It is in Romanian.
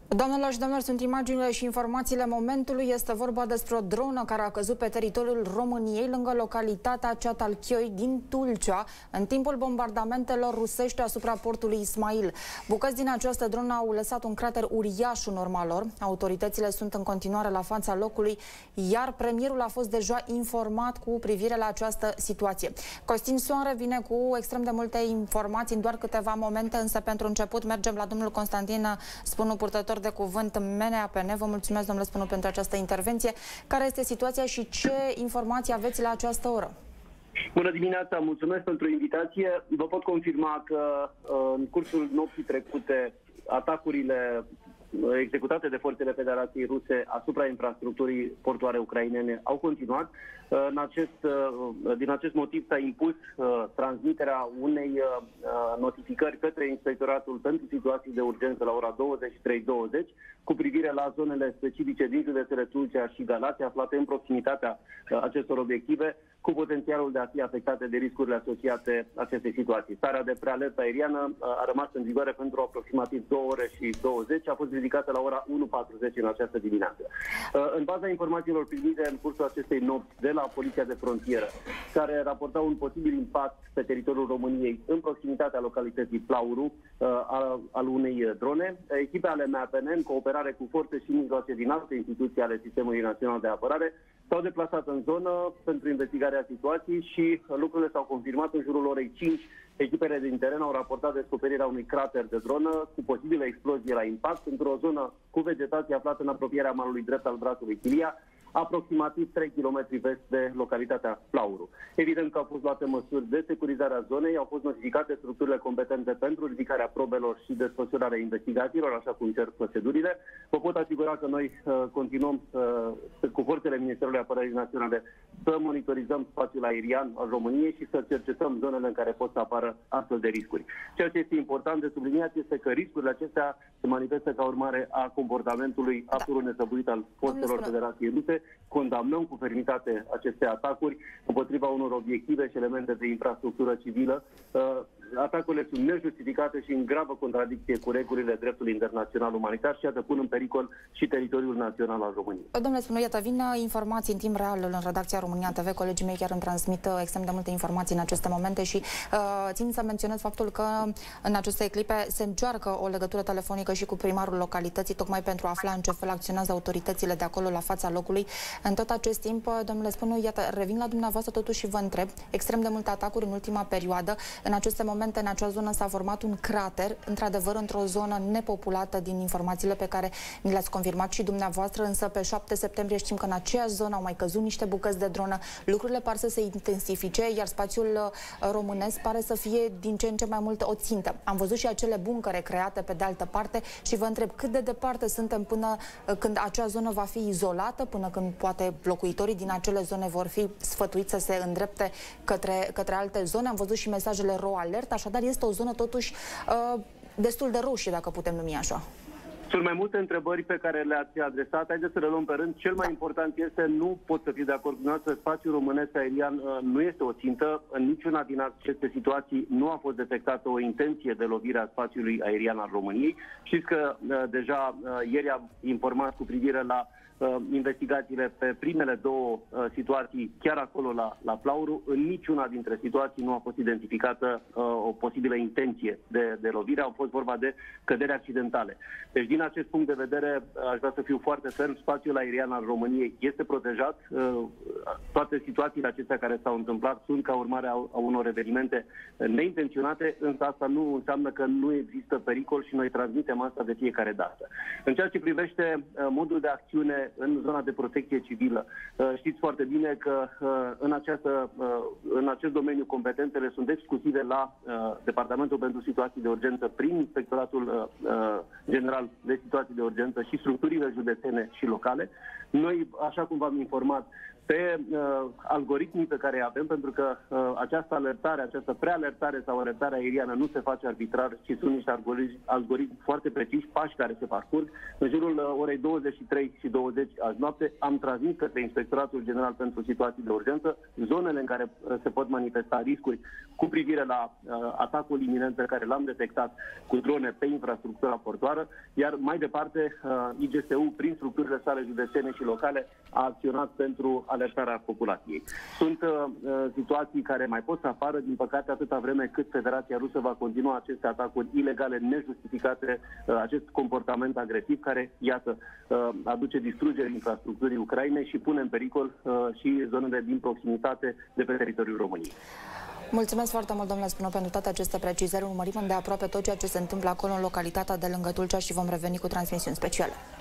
Doamnelor și domnilor, sunt imaginile și informațiile momentului. Este vorba despre o dronă care a căzut pe teritoriul României, lângă localitatea Ceatalchioi din Tulcea, în timpul bombardamentelor rusești asupra portului Ismail. Bucăți din această dronă au lăsat un crater uriaș în urma lor. Autoritățile sunt în continuare la fața locului, iar premierul a fost deja informat cu privire la această situație. Costin Soare vine cu extrem de multe informații în doar câteva momente, însă pentru început mergem la domnul Constantin Spunu, purtător de cuvânt MNAPN. Vă mulțumesc, domnule Spunu, pentru această intervenție. Care este situația și ce informații aveți la această oră? Bună dimineața, mulțumesc pentru invitație. Vă pot confirma că în cursul nopții trecute, atacurile executate de forțele Federației Ruse asupra infrastructurii portoare ucrainene au continuat. Din acest motiv s-a impus transmiterea unei notificări către Inspectoratul pentru Situații de Urgență la ora 23:20 cu privire la zonele specifice din județele Tulcea și Galați, aflate în proximitatea acestor obiective, cu potențialul de a fi afectate de riscurile asociate acestei situații. Starea de prealertă aeriană a rămas în vigoare pentru aproximativ 2 ore și 20, a fost ridicată la ora 1:40 în această dimineață. În baza informațiilor primite în cursul acestei nopți de la Poliția de Frontieră, care raportau un posibil impact pe teritoriul României în proximitatea localității Plauru al unei drone, echipe ale MAPN, în cooperare cu forțe și mijloace din alte instituții ale Sistemului Național de Apărare, s-au deplasat în zonă pentru investigarea situației și lucrurile s-au confirmat în jurul orei 5. Echipele din teren au raportat descoperirea unui crater de dronă cu posibilă explozie la impact într-o zonă cu vegetație aflată în apropierea malului drept al brațului Chilia, aproximativ 3 km vest de localitatea Plauru. Evident că au fost luate măsuri de securizare a zonei, au fost notificate structurile competente pentru ridicarea probelor și desfășurarea investigațiilor, așa cum cer procedurile. Vă pot asigura că noi continuăm cu forțele Ministerului Apărării Naționale să monitorizăm spațiul aerian al României și să cercetăm zonele în care pot să apară astfel de riscuri. Ceea ce este important de subliniat este că riscurile acestea se manifestă ca urmare a comportamentului absolut nesăbuit al forțelor Federației Ruse. Condamnăm cu fermitate aceste atacuri împotriva unor obiective și elemente de infrastructură civilă. Atacurile sunt nejustificate și în gravă contradicție cu regulile dreptului internațional umanitar și iată pun în pericol și teritoriul național al României. Domnule Spunu, iată, vin informații în timp real în redacția România TV. Colegii mei chiar îmi transmit extrem de multe informații în aceste momente și țin să menționez faptul că în aceste clipe se încearcă o legătură telefonică și cu primarul localității, tocmai pentru a afla în ce fel acționează autoritățile de acolo la fața locului. În tot acest timp, domnule Spunu, iată, revin la dumneavoastră totuși și vă întreb, extrem de multe atacuri în ultima perioadă. În aceste momente, în acea zonă s-a format un crater, într-adevăr într-o zonă nepopulată din informațiile pe care mi le-ați confirmat și dumneavoastră, însă pe 7 septembrie știm că în aceeași zonă au mai căzut niște bucăți de dronă, lucrurile par să se intensifice, iar spațiul românesc pare să fie din ce în ce mai mult o țintă. Am văzut și acele buncăre create pe de altă parte și vă întreb cât de departe suntem până când acea zonă va fi izolată, până când poate locuitorii din acele zone vor fi sfătuiți să se îndrepte către alte zone. Am văzut și mesajele RO alert, așadar este o zonă totuși destul de roșie, dacă putem numi așa. Sunt mai multe întrebări pe care le-ați adresat. Haideți să le luăm pe rând. Cel mai important este, nu pot să fiu de acord cu dumneavoastră, spațiul românesc aerian nu este o țintă. În niciuna din aceste situații nu a fost detectată o intenție de lovire a spațiului aerian al României. Știți că deja ieri am informat cu privire la investigațiile pe primele două situații, chiar acolo la Plauru. În niciuna dintre situații nu a fost identificată o posibilă intenție de lovire. Au fost vorba de căderi accidentale. Deci, din acest punct de vedere, aș vrea să fiu foarte ferm. Spațiul aerian al României este protejat. Toate situațiile acestea care s-au întâmplat sunt ca urmare a unor evenimente neintenționate, însă asta nu înseamnă că nu există pericol și noi transmitem asta de fiecare dată. În ceea ce privește modul de acțiune în zona de protecție civilă, știți foarte bine că în acest domeniu competențele sunt exclusive la Departamentul pentru Situații de Urgență prin Inspectoratul General de Situații de Urgență și structurile județene și locale. Noi, așa cum v-am informat, pe algoritmii pe care îi avem, pentru că această alertare, această prealertare sau alertare aeriană nu se face arbitrar, ci sunt niște algoritmi foarte preciși, pași care se parcurg. În jurul orei 23:20 azi noapte am transmis către Inspectoratul General pentru Situații de Urgență zonele în care se pot manifesta riscuri cu privire la atacul iminent pe care l-am detectat cu drone pe infrastructura portoară, iar mai departe IGSU, prin structurile sale județene și locale, a acționat pentru alertarea populației. Sunt situații care mai pot să apară, din păcate, atâta vreme cât Federația Rusă va continua aceste atacuri ilegale, nejustificate, acest comportament agresiv care, iată, aduce distrugere infrastructurii Ucrainei și pune în pericol și zonele din proximitate de pe teritoriul României. Mulțumesc foarte mult, domnule Spânov, pentru toate aceste precizări. Urmărim de aproape tot ceea ce se întâmplă acolo în localitatea de lângă Tulcea și vom reveni cu transmisiuni speciale.